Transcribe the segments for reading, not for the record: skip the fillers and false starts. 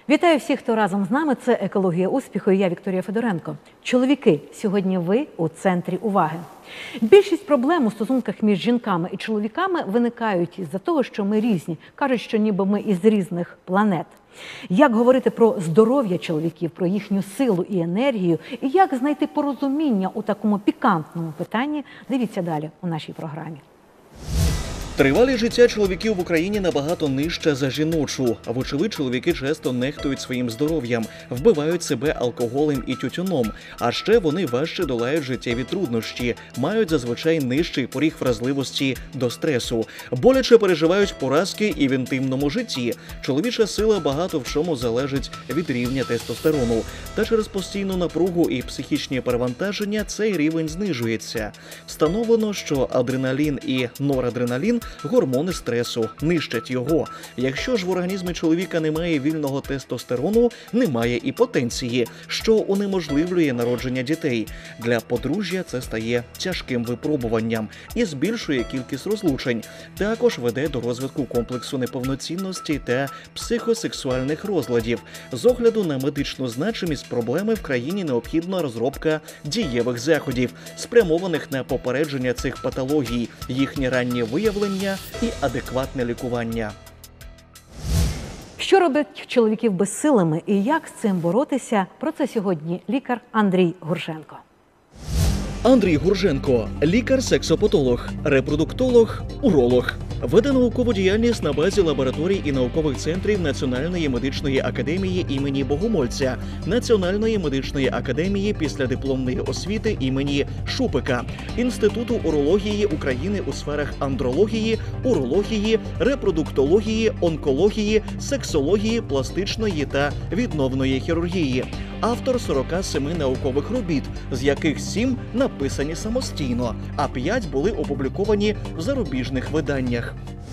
Вітаю всіх, хто разом з нами. Це «Екологія успіху» і я, Вікторія Федоренко. Чоловіки, сьогодні ви у центрі уваги. Більшість проблем у стосунках між жінками і чоловіками виникають із-за того, що ми різні. Кажуть, що ніби ми із різних планет. Як говорити про здоров'я чоловіків, про їхню силу і енергію, і як знайти порозуміння у такому пікантному питанні, дивіться далі у нашій програмі. Тривалість життя чоловіків в Україні набагато нижча за жіночу. А вочевидь, чоловіки часто нехтують своїм здоров'ям, вбивають себе алкоголем і тютюном. А ще вони важче долають життєві труднощі, мають зазвичай нижчий поріг вразливості до стресу, боляче переживають поразки і в інтимному житті. Чоловіча сила багато в чому залежить від рівня тестостерону. Та через постійну напругу і психічні перевантаження цей рівень знижується. Встановлено, що адреналін і норадреналін – гормони стресу, нищать його. Якщо ж в організмі чоловіка немає вільного тестостерону, немає і потенції, що унеможливлює народження дітей. Для подружжя це стає тяжким випробуванням і збільшує кількість розлучень. Також веде до розвитку комплексу неповноцінності та психосексуальних розладів. З огляду на медичну значимість проблеми в країні необхідна розробка дієвих заходів, спрямованих на попередження цих патологій, їхнє раннє виявлення і адекватне лікування. Що робить чоловіків безсилими і як з цим боротися? Про це сьогодні лікар Андрій Гурженко. Андрій Гурженко – лікар-сексопатолог, репродуктолог, уролог. Веде наукову діяльність на базі лабораторій і наукових центрів Національної медичної академії імені Богомольця, Національної медичної академії післядипломної освіти імені Шупика, Інституту урології України у сферах андрології, урології, репродуктології, онкології, сексології, пластичної та відновної хірургії. Автор 47 наукових робіт, з яких 7 написані самостійно, а 5 були опубліковані в зарубіжних виданнях.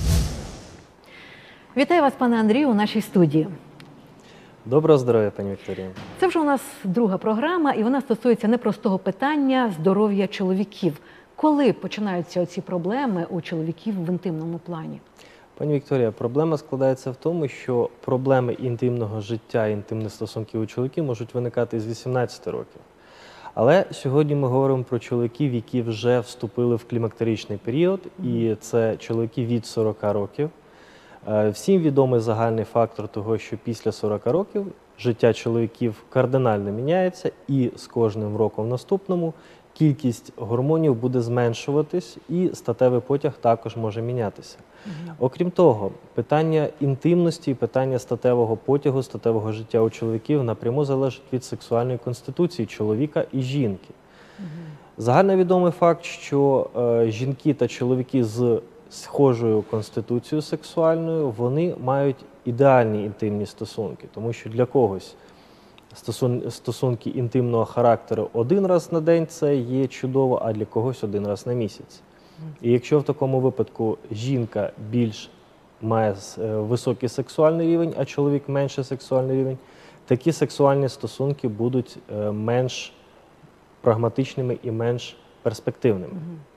Вітаю вас, пане Андрію, у нашій студії. Доброго здоров'я, пані Вікторія. Це вже у нас друга програма, і вона стосується непростого питання здоров'я чоловіків. Коли починаються оці проблеми у чоловіків в інтимному плані? Пані Вікторія, проблема складається в тому, що проблеми інтимного життя, інтимних стосунків у чоловіків можуть виникати з 18 років. Але сьогодні ми говоримо про чоловіків, які вже вступили в клімактеричний період, і це чоловіки від 40 років. Всім відомий загальний фактор того, що після 40 років життя чоловіків кардинально міняється, і з кожним роком наступному кількість гормонів буде зменшуватись, і статевий потяг також може мінятися. Окрім того, питання інтимності, питання статевого потягу, статевого життя у чоловіків напряму залежить від сексуальної конституції чоловіка і жінки. Загальновідомий факт, що жінки та чоловіки з схожою конституцією сексуальною, вони мають ідеальні інтимні стосунки, тому що для когось стосунки інтимного характеру один раз на день – це є чудово, а для когось один раз на місяць. І якщо в такому випадку жінка більш має високий сексуальний рівень, а чоловік менший сексуальний рівень, такі сексуальні стосунки будуть менш прагматичними і менш перспективними.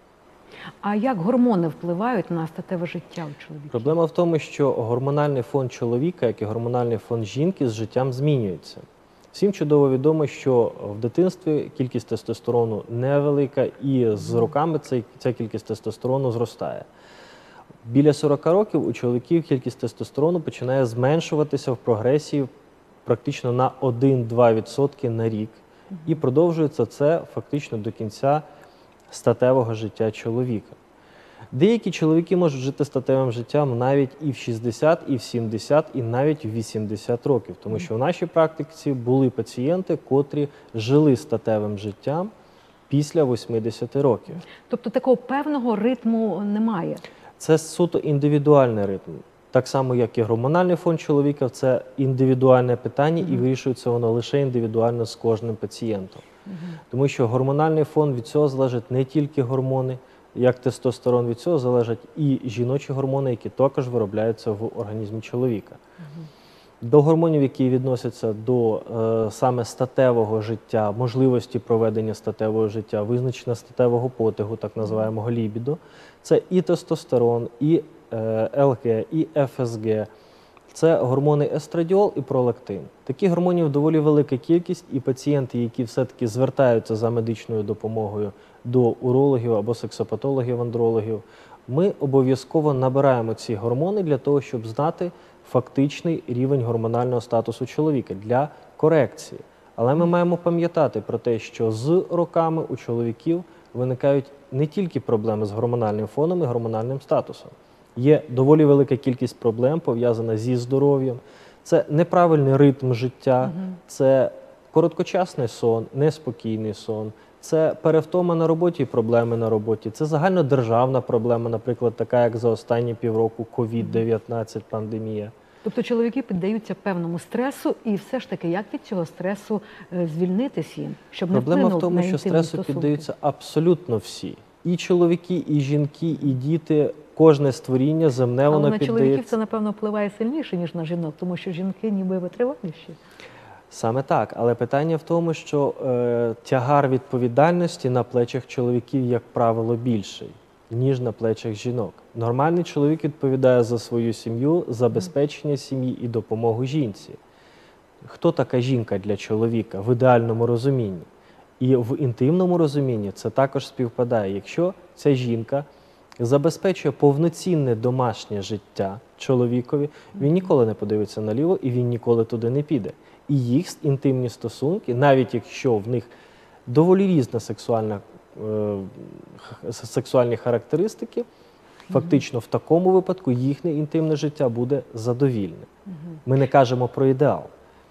А як гормони впливають на статеве життя у чоловіків? Проблема в тому, що гормональний фон чоловіка, як і гормональний фон жінки, з життям змінюється. Всім чудово відомо, що в дитинстві кількість тестостерону невелика, і з роками ця кількість тестостерону зростає. Біля 40 років у чоловіків кількість тестостерону починає зменшуватися в прогресії практично на 1-2% на рік. І продовжується це фактично до кінця статевого життя чоловіка. Деякі чоловіки можуть жити статевим життям навіть і в 60, і в 70, і навіть в 80 років. Тому що в нашій практиці були пацієнти, котрі жили статевим життям після 80 років. Тобто такого певного ритму немає? Це суто індивідуальний ритм. Так само, як і гормональний фон чоловіка, це індивідуальне питання, і вирішується воно лише індивідуально з кожним пацієнтом. Тому що гормональний фон, від цього залежать не тільки гормони, як тестостерон, від цього залежать і жіночі гормони, які також виробляються в організмі чоловіка. До гормонів, які відносяться до саме статевого життя, можливості проведення статевого життя, визначення статевого потягу, так називаємо лібідо, це і тестостерон, і ЛГ, і ФСГ, Це гормони естрадіол і пролактин. Таких гормонів доволі велика кількість, і пацієнти, які все-таки звертаються за медичною допомогою до урологів або сексопатологів, андрологів, ми обов'язково набираємо ці гормони для того, щоб знати фактичний рівень гормонального статусу чоловіка для корекції. Але ми маємо пам'ятати про те, що з роками у чоловіків виникають не тільки проблеми з гормональним фоном і гормональним статусом. Є доволі велика кількість проблем, пов'язана зі здоров'ям. Це неправильний ритм життя, це короткочасний сон, неспокійний сон, це перевтома на роботі і проблеми на роботі, це загальнодержавна проблема, наприклад, така, як за останні півроку COVID-19 пандемія. Тобто чоловіки піддаються певному стресу, і все ж таки, як від цього стресу звільнитись їм, щоб не Проблема вплинув в тому, на що інтимні стресу стосунки? піддаються абсолютно всі. І чоловіки, і жінки, і діти, кожне створіння земне, Але воно на чоловіків піддається. це, напевно, впливає сильніше, ніж на жінок, тому що жінки ніби витриваліші. Саме так, але питання в тому, що тягар відповідальності на плечах чоловіків, як правило, більший, ніж на плечах жінок. Нормальний чоловік відповідає за свою сім'ю, забезпечення сім'ї і допомогу жінці. Хто така жінка для чоловіка в ідеальному розумінні? І в інтимному розумінні це також співпадає. Якщо ця жінка забезпечує повноцінне домашнє життя чоловікові, він ніколи не подивиться наліво і він ніколи туди не піде. І їх інтимні стосунки, навіть якщо в них доволі різна сексуальні характеристики, фактично в такому випадку їхнє інтимне життя буде задовільне. Ми не кажемо про ідеал.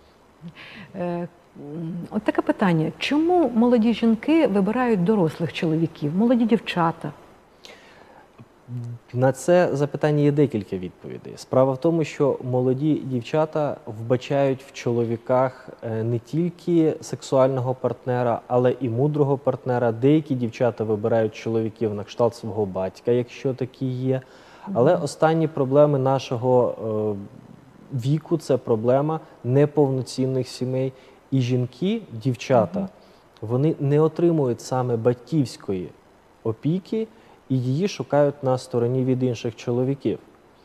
От таке питання. Чому молоді жінки вибирають дорослих чоловіків, молоді дівчата? На це запитання є декілька відповідей. Справа в тому, що молоді дівчата вбачають в чоловіках не тільки сексуального партнера, але і мудрого партнера. Деякі дівчата вибирають чоловіків на кшталт свого батька, якщо такі є. Але останні проблеми нашого віку – це проблема неповноцінних сімей. І жінки, дівчата, вони не отримують саме батьківської опіки, і її шукають на стороні від інших чоловіків.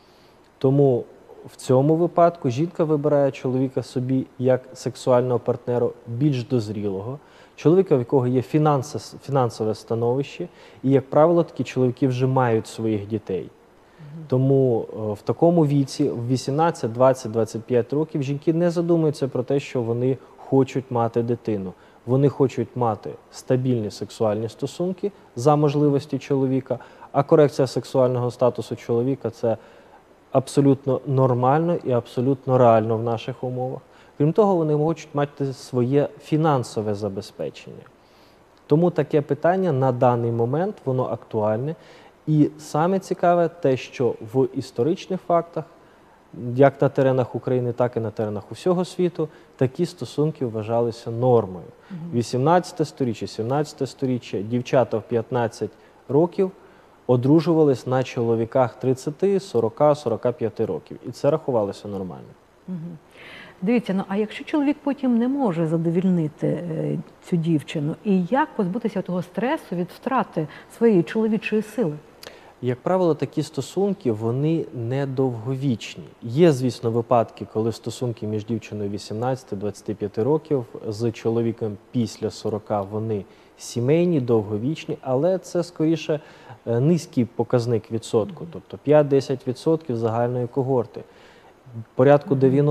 Тому в цьому випадку жінка вибирає чоловіка собі як сексуального партнера більш дозрілого, чоловіка, в якого є фінансове становище, і, як правило, такі чоловіки вже мають своїх дітей. Тому в такому віці, в 18, 20, 25 років, жінки не задумуються про те, що вони хочуть мати дитину. Вони хочуть мати стабільні сексуальні стосунки за можливості чоловіка, а корекція сексуального статусу чоловіка – це абсолютно нормально і абсолютно реально в наших умовах. Крім того, вони хочуть мати своє фінансове забезпечення. Тому таке питання на даний момент, воно актуальне. І саме цікаве те, що в історичних фактах, як на теренах України, так і на теренах усього світу, такі стосунки вважалися нормою. 18 сторіччя, 17 сторіччя дівчата в 15 років одружувались на чоловіках 30, 40, 45 років. І це рахувалося нормально. Дивіться, ну а якщо чоловік потім не може задовільнити цю дівчину, і як позбутися того стресу від втрати своєї чоловічої сили? Як правило, такі стосунки, вони недовговічні. Є, звісно, випадки, коли стосунки між дівчиною 18-25 років з чоловіком після 40 вони сімейні, довговічні, але це, скоріше, низький показник відсотку, тобто 5-10% загальної когорти. Порядку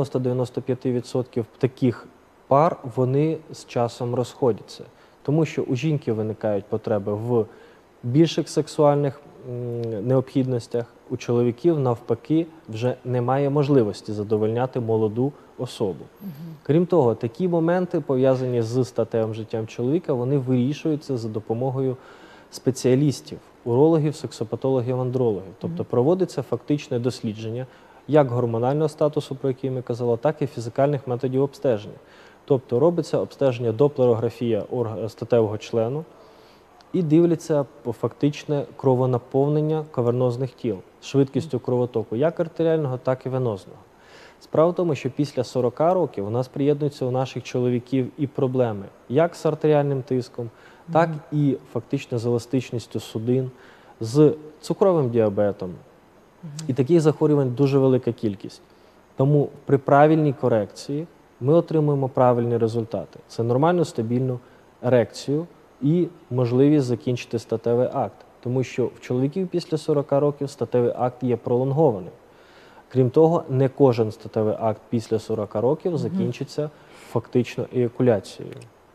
90-95% таких пар, вони з часом розходяться. Тому що у жінки виникають потреби в більших сексуальних необхідностях, у чоловіків, навпаки, вже немає можливості задовольняти молоду особу. Крім того, такі моменти, пов'язані з статевим життям чоловіка, вони вирішуються за допомогою спеціалістів, урологів, сексопатологів, андрологів. Тобто проводиться фактичне дослідження як гормонального статусу, про який ми казали, так і фізикальних методів обстеження. Тобто робиться обстеження доплерографія статевого члену, і дивляться фактичне кровонаповнення кавернозних тіл, швидкістю кровотоку, як артеріального, так і венозного. Справа в тому, що після 40 років у нас приєднуються у наших чоловіків і проблеми як з артеріальним тиском, так і фактично з еластичністю судин, з цукровим діабетом. І таких захворювань дуже велика кількість. Тому при правильній корекції ми отримуємо правильні результати. Це нормальну, стабільну ерекцію і можливість закінчити статевий акт. Тому що в чоловіків після 40 років статевий акт є пролонгованим. Крім того, не кожен статевий акт після 40 років закінчиться фактично еякуляцією.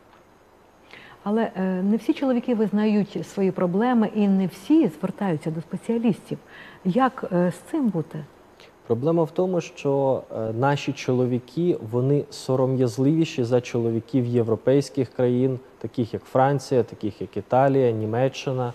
Але не всі чоловіки визнають свої проблеми і не всі звертаються до спеціалістів. Як з цим бути? Проблема в тому, що наші чоловіки, вони сором'язливіші за чоловіків європейських країн, таких як Франція, таких як Італія, Німеччина,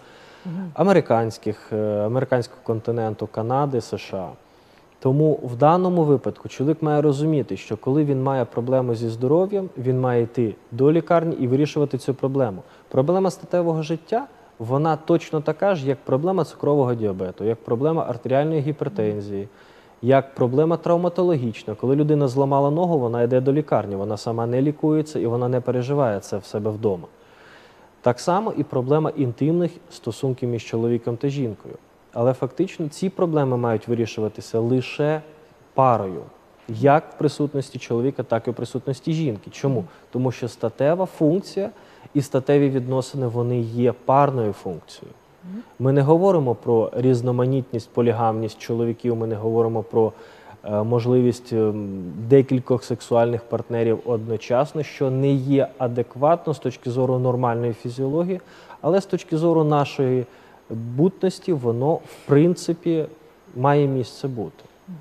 американського континенту, Канади, США. Тому в даному випадку чоловік має розуміти, що коли він має проблему зі здоров'ям, він має йти до лікарні і вирішувати цю проблему. Проблема статевого життя, вона точно така ж, як проблема цукрового діабету, як проблема артеріальної гіпертензії, як проблема травматологічна. Коли людина зламала ногу, вона йде до лікарні, вона сама не лікується і вона не переживає це в себе вдома. Так само і проблема інтимних стосунків між чоловіком та жінкою. Але фактично ці проблеми мають вирішуватися лише парою. Як в присутності чоловіка, так і в присутності жінки. Чому? Тому що статева функція і статеві відносини, вони є парною функцією. Ми не говоримо про різноманітність, полігамність чоловіків, ми не говоримо про можливість декількох сексуальних партнерів одночасно, що не є адекватно з точки зору нормальної фізіології, але з точки зору нашої бутності воно, в принципі, має місце бути.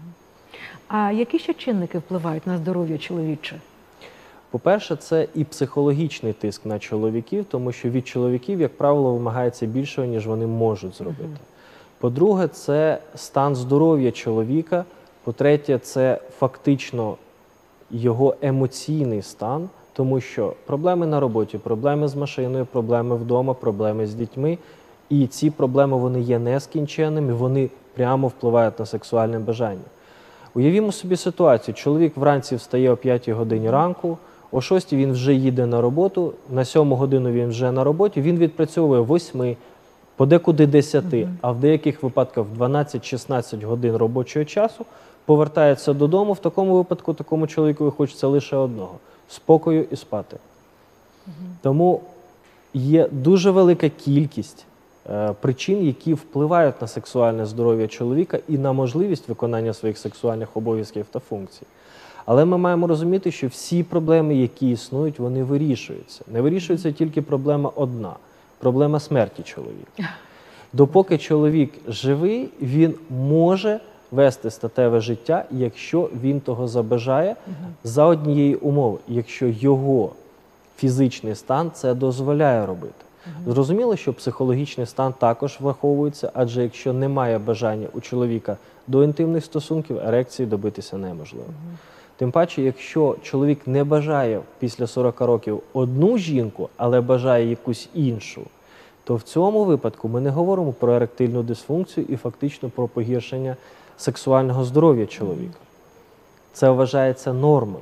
А які ще чинники впливають на здоров'я чоловіче? По-перше, це і психологічний тиск на чоловіків, тому що від чоловіків, як правило, вимагається більшого, ніж вони можуть зробити. По-друге, це стан здоров'я чоловіка. По-третє, це фактично його емоційний стан, тому що проблеми на роботі, проблеми з машиною, проблеми вдома, проблеми з дітьми. І ці проблеми, вони є нескінченними, вони прямо впливають на сексуальне бажання. Уявімо собі ситуацію. Чоловік вранці встає о 5 годині ранку, о 6 він вже їде на роботу, на 7 годину він вже на роботі, він відпрацьовує 8, подекуди 10, а в деяких випадках в 12-16 годин робочого часу повертається додому. В такому випадку такому чоловікові хочеться лише одного – спокою і спати. Тому є дуже велика кількість причин, які впливають на сексуальне здоров'я чоловіка і на можливість виконання своїх сексуальних обов'язків та функцій. Але ми маємо розуміти, що всі проблеми, які існують, вони вирішуються. Не вирішується тільки проблема одна – проблема смерті чоловіка. Допоки чоловік живий, він може вести статеве життя, якщо він того забажає, за однієї умови, якщо його фізичний стан це дозволяє робити. Зрозуміло, що психологічний стан також враховується, адже якщо немає бажання у чоловіка до інтимних стосунків, ерекції добитися неможливо. Тим паче, якщо чоловік не бажає після 40 років одну жінку, але бажає якусь іншу, то в цьому випадку ми не говоримо про еректильну дисфункцію і фактично про погіршення сексуального здоров'я чоловіка. Це вважається нормою.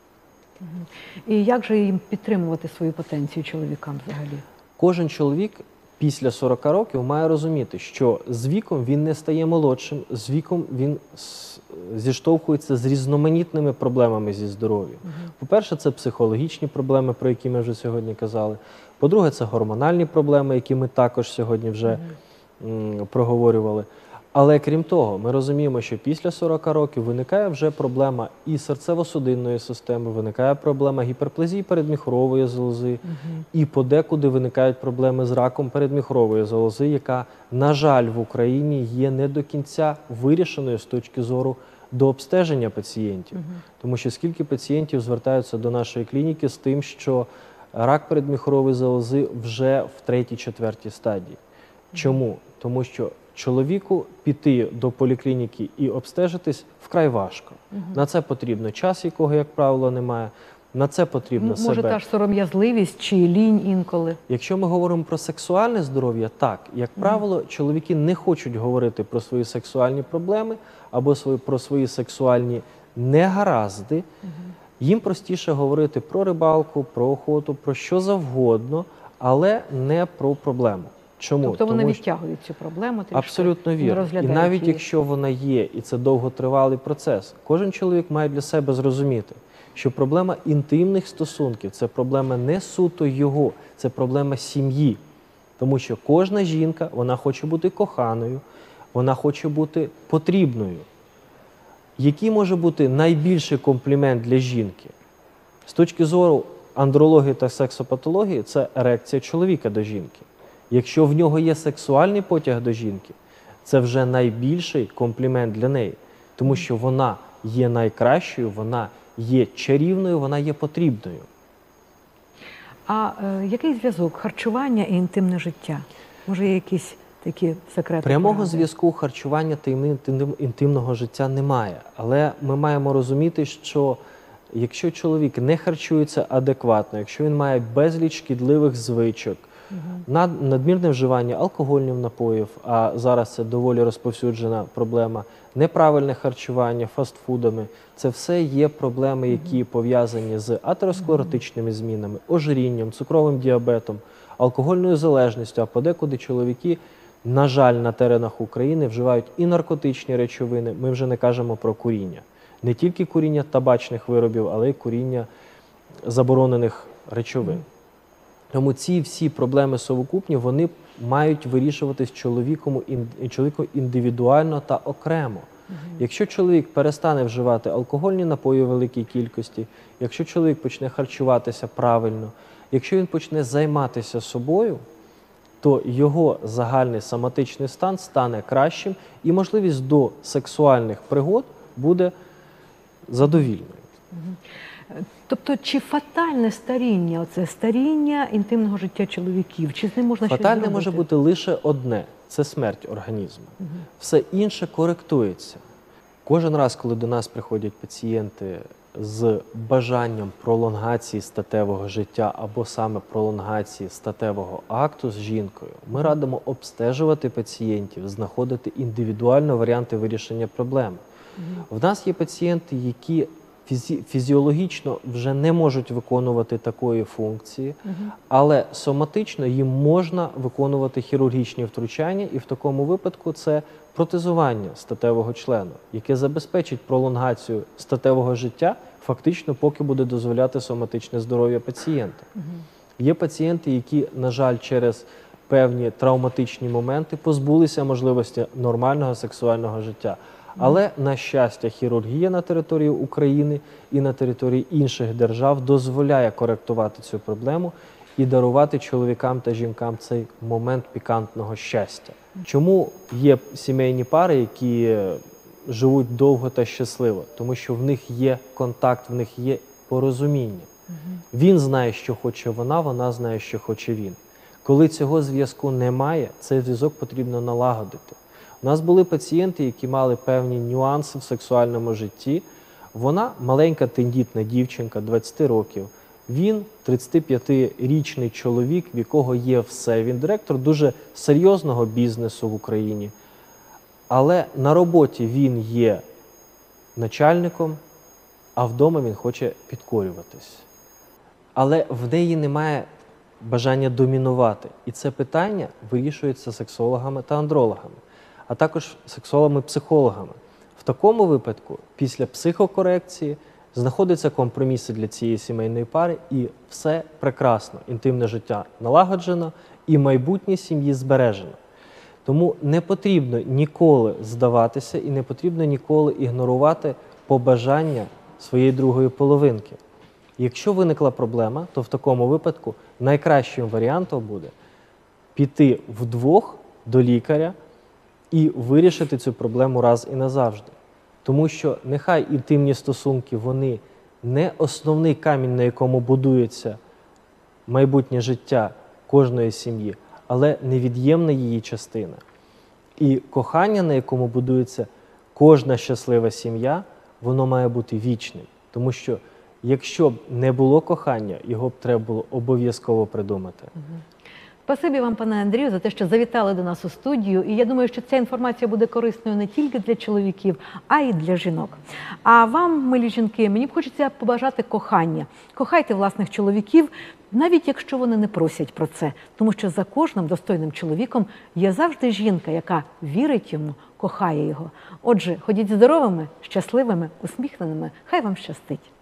І як же їм підтримувати свою потенцію чоловікам взагалі? Кожен чоловік після 40 років має розуміти, що з віком він не стає молодшим, з віком він зіштовхується з різноманітними проблемами зі здоров'ям. По-перше, це психологічні проблеми, про які ми вже сьогодні казали. По-друге, це гормональні проблеми, які ми також сьогодні вже проговорювали. Але крім того, ми розуміємо, що після 40 років виникає вже проблема і серцево-судинної системи, виникає проблема гіперплазії передміхорової залози, і подекуди виникають проблеми з раком передміхорової залози, яка, на жаль, в Україні є не до кінця вирішеною з точки зору до обстеження пацієнтів. Тому що скільки пацієнтів звертаються до нашої клініки з тим, що рак передміхорової залози вже в 3-4 стадії. Чому? Тому що чоловіку піти до поліклініки і обстежитись вкрай важко. На це потрібно час, якого, як правило, немає. На це потрібно себе. Може, та ж сором'язливість чи лінь інколи? Якщо ми говоримо про сексуальне здоров'я, так. Як правило, чоловіки не хочуть говорити про свої сексуальні проблеми або про свої сексуальні негаразди. Їм простіше говорити про рибалку, про охоту, про що завгодно, але не про проблему. Чому? Тобто вони Тому що- відтягують цю проблему трішки, Абсолютно не вірно. І розглядають навіть її. якщо вона є, і це довготривалий процес, кожен чоловік має для себе зрозуміти, що проблема інтимних стосунків – це проблема не суто його, це проблема сім'ї. Тому що кожна жінка, вона хоче бути коханою, вона хоче бути потрібною. Який може бути найбільший комплімент для жінки? З точки зору андрології та сексопатології, це ерекція чоловіка до жінки. Якщо в нього є сексуальний потяг до жінки, це вже найбільший комплімент для неї. Тому що вона є найкращою, вона є чарівною, вона є потрібною. А який зв'язок харчування і інтимне життя? Може, є якісь такі секрети? Прямого поради? зв'язку харчування та інтимного життя немає. Але ми маємо розуміти, що якщо чоловік не харчується адекватно, якщо він має безліч шкідливих звичок, надмірне вживання алкогольних напоїв, а зараз це доволі розповсюджена проблема, неправильне харчування фастфудами, це все є проблеми, які пов'язані з атеросклеротичними змінами, ожирінням, цукровим діабетом, алкогольною залежністю, а подекуди чоловіки, на жаль, на теренах України вживають і наркотичні речовини, ми вже не кажемо про куріння. Не тільки куріння табачних виробів, але й куріння заборонених речовин. Тому ці всі проблеми совокупні, вони мають вирішуватись чоловіком індивідуально та окремо. Якщо чоловік перестане вживати алкогольні напої у великій кількості, якщо чоловік почне харчуватися правильно, якщо він почне займатися собою, то його загальний соматичний стан стане кращим і можливість до сексуальних пригод буде задовільною. Тобто, чи фатальне старіння, оце старіння інтимного життя чоловіків, чи з ним можна щось Фатальне зробити? може бути лише одне – це смерть організму. Все інше коректується. Кожен раз, коли до нас приходять пацієнти з бажанням пролонгації статевого життя або саме пролонгації статевого акту з жінкою, ми радимо обстежувати пацієнтів, знаходити індивідуально варіанти вирішення проблеми. В нас є пацієнти, які фізіологічно вже не можуть виконувати такої функції, але соматично їм можна виконувати хірургічні втручання, і в такому випадку це протезування статевого члену, яке забезпечить пролонгацію статевого життя, фактично поки буде дозволяти соматичне здоров'я пацієнта. Є пацієнти, які, на жаль, через певні травматичні моменти позбулися можливості нормального сексуального життя. Але, на щастя, хірургія на території України і на території інших держав дозволяє коректувати цю проблему і дарувати чоловікам та жінкам цей момент пікантного щастя. Чому є сімейні пари, які живуть довго та щасливо? Тому що в них є контакт, в них є порозуміння. Він знає, що хоче вона знає, що хоче він. Коли цього зв'язку немає, цей зв'язок потрібно налагодити. У нас були пацієнти, які мали певні нюанси в сексуальному житті. Вона маленька тендітна дівчинка, 20 років. Він 35-річний чоловік, в якого є все. Він директор дуже серйозного бізнесу в Україні. Але на роботі він є начальником, а вдома він хоче підкорюватись. Але в неї немає бажання домінувати. І це питання вирішується сексологами та андрологами, а також сексологами-психологами. В такому випадку, після психокорекції, знаходяться компроміси для цієї сімейної пари, і все прекрасно. Інтимне життя налагоджено, і майбутнє сім'ї збережено. Тому не потрібно ніколи здаватися і не потрібно ніколи ігнорувати побажання своєї другої половинки. Якщо виникла проблема, то в такому випадку найкращим варіантом буде піти вдвох до лікаря і вирішити цю проблему раз і назавжди. Тому що нехай інтимні стосунки, вони не основний камінь, на якому будується майбутнє життя кожної сім'ї, але невід'ємна її частина. І кохання, на якому будується кожна щаслива сім'я, воно має бути вічним. Тому що якщо б не було кохання, його б треба було обов'язково придумати. Спасибі вам, пане Андрію, за те, що завітали до нас у студію. І я думаю, що ця інформація буде корисною не тільки для чоловіків, а й для жінок. А вам, милі жінки, мені б хочеться побажати кохання. Кохайте власних чоловіків, навіть якщо вони не просять про це. Тому що за кожним достойним чоловіком є завжди жінка, яка вірить йому, кохає його. Отже, ходіть здоровими, щасливими, усміхненими. Хай вам щастить.